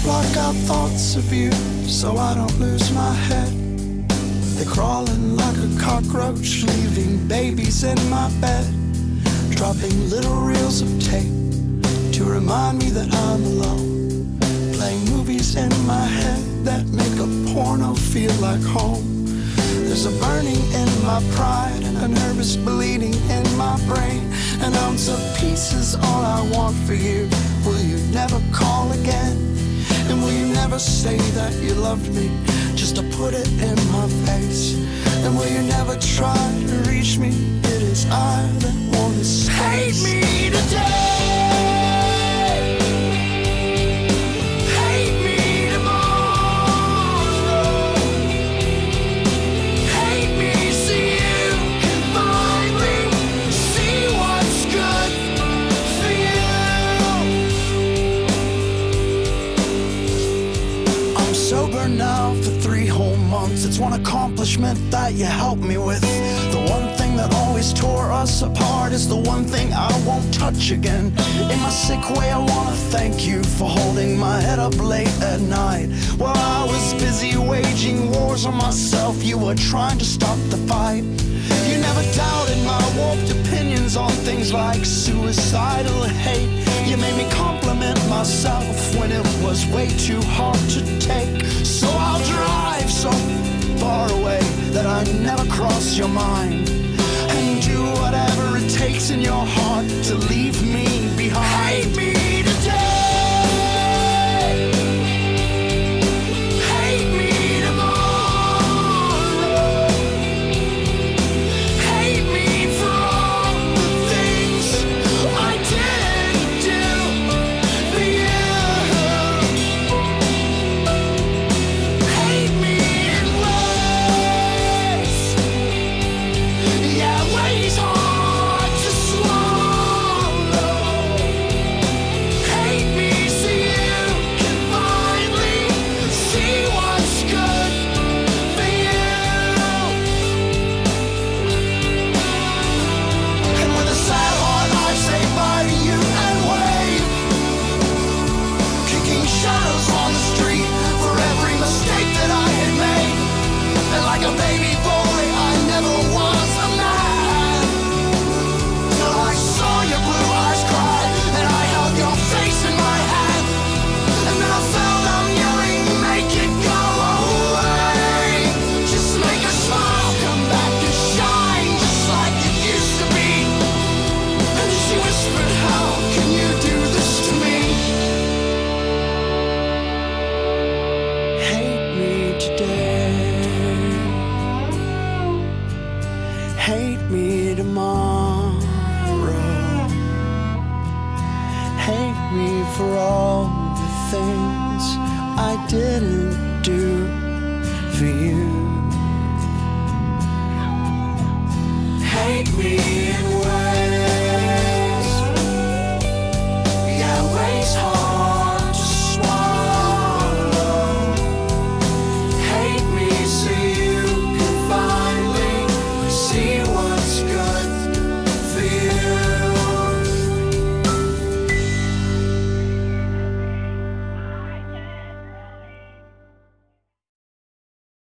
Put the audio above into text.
block out thoughts of you so I don't lose my head. They're crawling like a cockroach, leaving babies in my bed, dropping little reels of tape to remind me that I'm alone, playing movies in my head that make a porno feel like home. There's a burning in my pride and a nervous bleeding in my brain. An ounce of peace is all I want for you. Will you never call again? And will you never say that you loved me just to put it in my face? And will you never try to reach me? It is I that want to space. Hate me today. Sober now for 3 whole months. It's one accomplishment that you helped me with. The one thing that always tore us apart is the one thing I won't touch again. In my sick way, I wanna thank you for holding my head up late at night. While I was busy waging wars on myself, you were trying to stop the fight. You never doubted my warped opinions on things like suicidal hate. You made me compliment myself when it was way too hard to take. So I'll drive so far away that I never cross your mind, and do whatever it takes in your heart to leave me behind. Hate me today. Hate me tomorrow. Hate me for all the things I didn't